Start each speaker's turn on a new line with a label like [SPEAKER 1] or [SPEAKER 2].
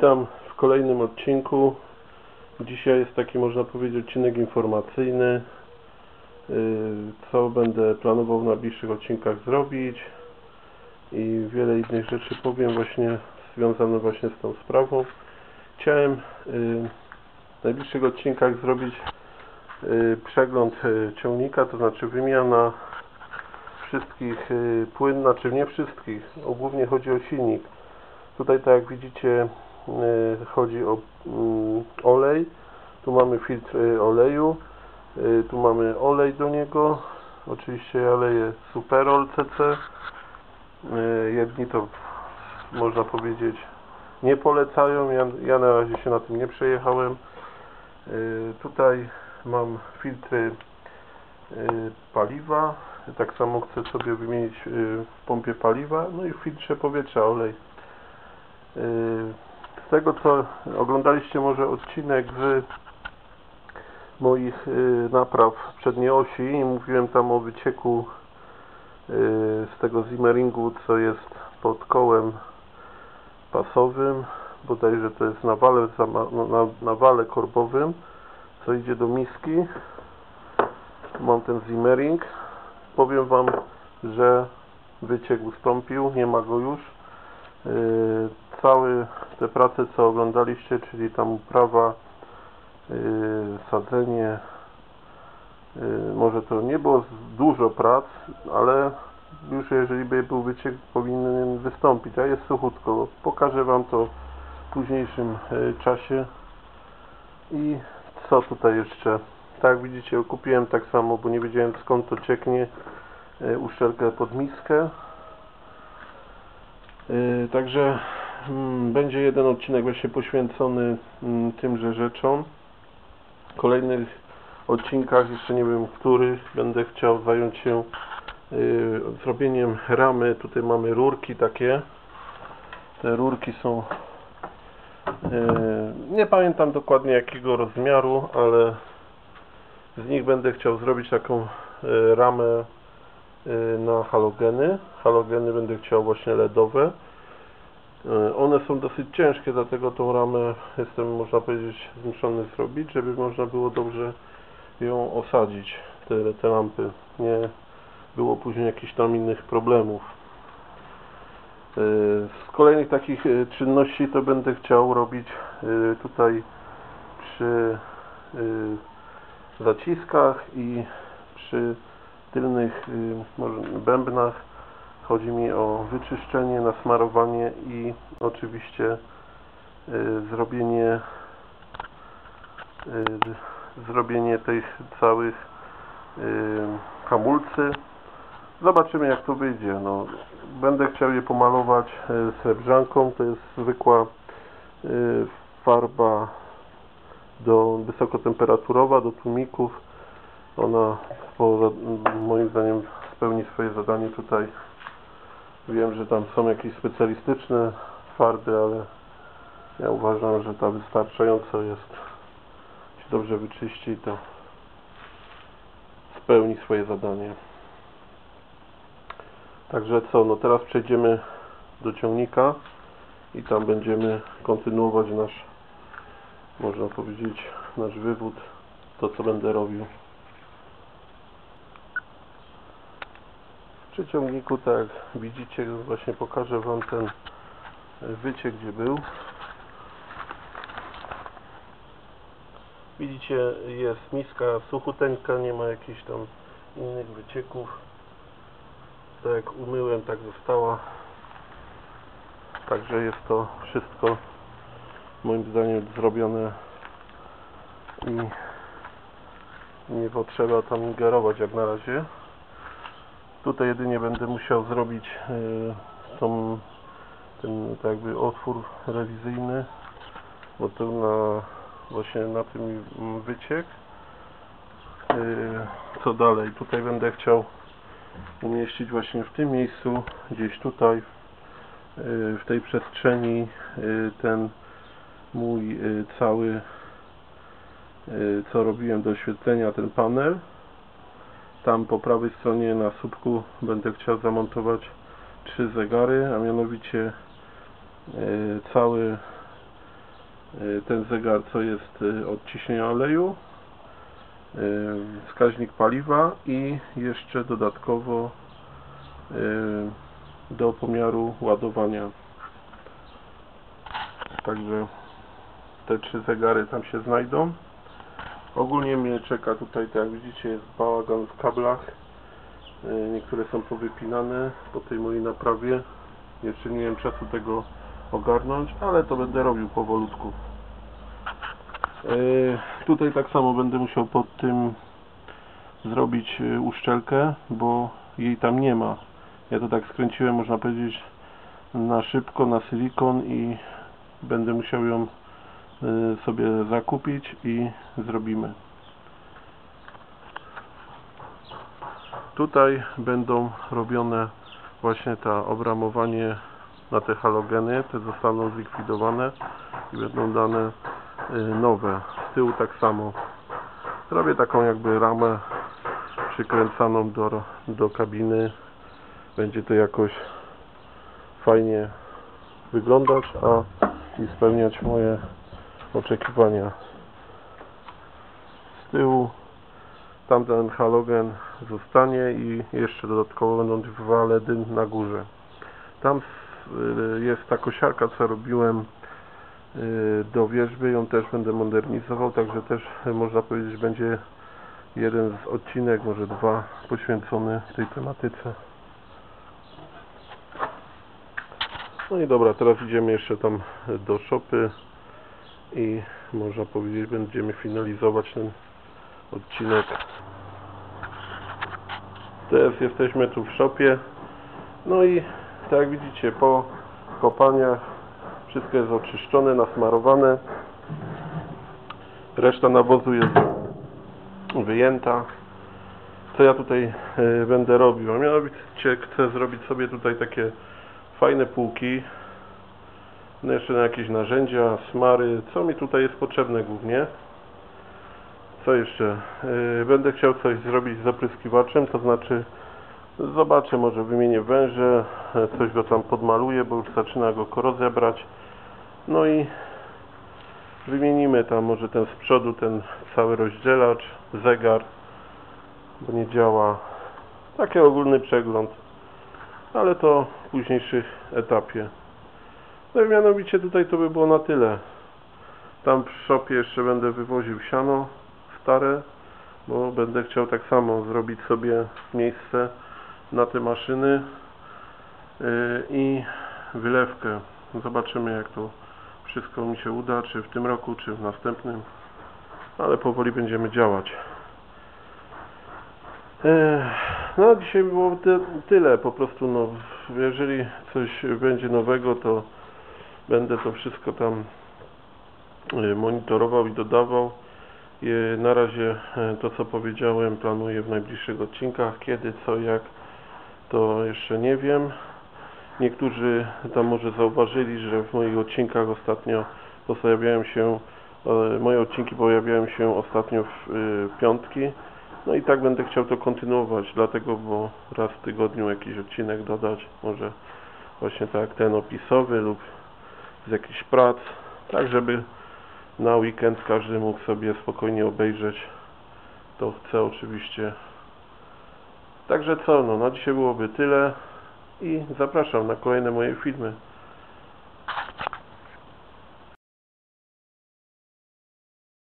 [SPEAKER 1] Witam w kolejnym odcinku. Dzisiaj jest taki, można powiedzieć, odcinek informacyjny. Co będę planował w najbliższych odcinkach zrobić i wiele innych rzeczy powiem właśnie związane właśnie z tą sprawą. Chciałem w najbliższych odcinkach zrobić przegląd ciągnika, to znaczy wymiana wszystkich płyn, znaczy nie wszystkich, głównie chodzi o silnik. Tutaj, tak jak widzicie, chodzi o olej. Tu mamy filtr oleju, tu mamy olej do niego. Oczywiście ja leję Superol CC. Jedni to, można powiedzieć, nie polecają. Ja na razie się na tym nie przejechałem. Tutaj mam filtry paliwa. Tak samo chcę sobie wymienić w pompie paliwa, no i w filtrze powietrza olej. Z tego, co oglądaliście może odcinek z moich napraw przedniej osi i mówiłem tam o wycieku z tego zimmeringu, co jest pod kołem pasowym, bodajże to jest na wale korbowym, co idzie do miski. Mam ten zimmering. Powiem wam, że wyciek ustąpił, nie ma go już. Całe te prace, co oglądaliście, czyli tam uprawa, sadzenie, może to nie było dużo prac, ale już jeżeli by był wyciek, powinien wystąpić, a jest suchutko. Pokażę wam to w późniejszym czasie. I co tutaj jeszcze? Tak jak widzicie, kupiłem tak samo, bo nie wiedziałem, skąd to cieknie, uszczelkę pod miskę. Także będzie jeden odcinek właśnie poświęcony tymże rzeczom. W kolejnych odcinkach, jeszcze nie wiem których, będę chciał zająć się zrobieniem ramy. Tutaj mamy rurki takie. Te rurki są, nie pamiętam dokładnie jakiego rozmiaru, ale z nich będę chciał zrobić taką ramę na halogeny. Halogeny będę chciał właśnie LEDowe. One są dosyć ciężkie, dlatego tą ramę jestem, można powiedzieć, zmuszony zrobić, żeby można było dobrze ją osadzić, te lampy. Nie było później jakichś tam innych problemów. Z kolejnych takich czynności to będę chciał robić tutaj przy zaciskach i przy tylnych bębnach. Chodzi mi o wyczyszczenie, nasmarowanie i oczywiście zrobienie tych całych hamulcy. Zobaczymy, jak to wyjdzie. No, będę chciał je pomalować srebrzanką. To jest zwykła farba wysokotemperaturowa do tłumików. Ona moim zdaniem spełni swoje zadanie tutaj. Wiem, że tam są jakieś specjalistyczne farby, ale ja uważam, że ta wystarczająco jest. Jeśli dobrze wyczyści, to spełni swoje zadanie. Także co, no teraz przejdziemy do ciągnika i tam będziemy kontynuować można powiedzieć, nasz wywód, to co będę robił. Przy ciągniku, tak jak widzicie, właśnie pokażę wam ten wyciek, gdzie był. Widzicie, jest miska suchuteńka, nie ma jakichś tam innych wycieków. Tak jak umyłem, tak została. Także jest to wszystko moim zdaniem zrobione i nie potrzeba tam ingerować jak na razie. Tutaj jedynie będę musiał zrobić ten tak jakby otwór rewizyjny, bo to właśnie na tym wyciek. Co dalej? Tutaj będę chciał umieścić właśnie w tym miejscu, gdzieś tutaj, w tej przestrzeni, ten mój cały, co robiłem do oświetlenia, ten panel. Tam po prawej stronie na słupku będę chciał zamontować 3 zegary, a mianowicie cały ten zegar, co jest od ciśnienia oleju, wskaźnik paliwa i jeszcze dodatkowo do pomiaru ładowania. Także te 3 zegary tam się znajdą. Ogólnie mnie czeka tutaj, tak jak widzicie, jest bałagan w kablach. Niektóre są powypinane po tej mojej naprawie. Jeszcze nie miałem czasu tego ogarnąć, ale to będę robił powolutku. Tutaj tak samo będę musiał pod tym zrobić uszczelkę, bo jej tam nie ma. Ja to tak skręciłem, można powiedzieć, na szybko, na silikon i będę musiał ją sobie zakupić i zrobimy. Tutaj będą robione właśnie to obramowanie na te halogeny, te zostaną zlikwidowane i będą dane nowe. Z tyłu tak samo. Robię taką jakby ramę przykręcaną do kabiny. Będzie to jakoś fajnie wyglądać, i spełniać moje oczekiwania. Z tyłu tamten halogen zostanie i jeszcze dodatkowo będą 2 LEDy na górze. Tam jest ta kosiarka, co robiłem do wierzby, ją też będę modernizował, także też można powiedzieć, będzie jeden z odcinek, może 2, poświęcony tej tematyce. No i dobra, teraz idziemy jeszcze tam do szopy i można powiedzieć, będziemy finalizować ten odcinek. Teraz jesteśmy tu w szopie. No i tak jak widzicie, po kopaniach wszystko jest oczyszczone, nasmarowane. Reszta nawozu jest wyjęta. Co ja tutaj będę robił? A mianowicie chcę zrobić sobie tutaj takie fajne półki. No jeszcze na jakieś narzędzia, smary, co mi tutaj jest potrzebne głównie. Co jeszcze? Będę chciał coś zrobić z zapryskiwaczem, to znaczy zobaczę, może wymienię węże, coś go tam podmaluję, bo już zaczyna go korozja brać. No i wymienimy tam może ten z przodu, ten cały rozdzielacz, zegar, bo nie działa. Taki ogólny przegląd, ale to w późniejszym etapie. No i mianowicie tutaj to by było na tyle. Tam w szopie jeszcze będę wywoził siano stare, bo będę chciał tak samo zrobić sobie miejsce na te maszyny i wylewkę. Zobaczymy, jak to wszystko mi się uda, czy w tym roku, czy w następnym, ale powoli będziemy działać. No dzisiaj było tyle, po prostu no, jeżeli coś będzie nowego, to będę to wszystko tam monitorował i dodawał. Na razie to, co powiedziałem, planuję w najbliższych odcinkach. Kiedy, co, jak, to jeszcze nie wiem. Niektórzy tam może zauważyli, że w moich odcinkach ostatnio moje odcinki pojawiają się ostatnio w piątki. No i tak będę chciał to kontynuować, dlatego, bo raz w tygodniu jakiś odcinek dodać, może właśnie tak jak ten opisowy lub z jakichś prac, tak żeby na weekend każdy mógł sobie spokojnie obejrzeć. To chcę oczywiście. Także co, no na dzisiaj byłoby tyle i zapraszam na kolejne moje filmy.